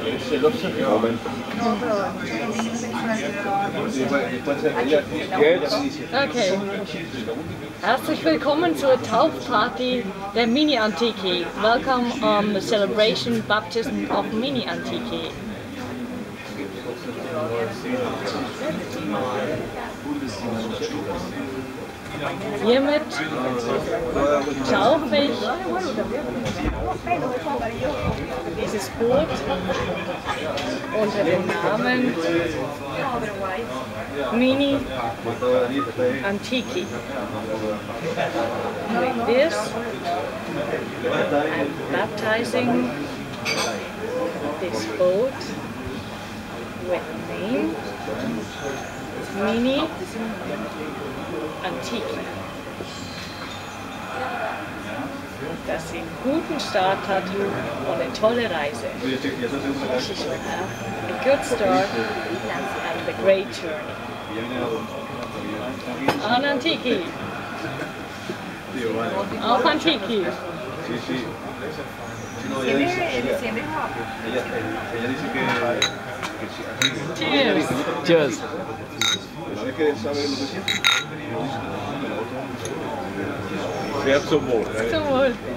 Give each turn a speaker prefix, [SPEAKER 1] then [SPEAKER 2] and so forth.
[SPEAKER 1] Moment. Jetzt.
[SPEAKER 2] Okay. Herzlich willkommen zur Taufparty der Mini Antike. Welcome on the celebration baptism of Mini Antike. Hiermit taufe ich dieses Boot unter dem Namen Mini Antike. With this, I'm baptizing this boat with the name Mini Antike. Dass sie einen guten Start hat und eine tolle Reise. She should have a good start and a great journey. An Antike. Auf Antike. Cheers.
[SPEAKER 1] Cheers. Sehr zum Wohl.
[SPEAKER 2] Zum Wohl.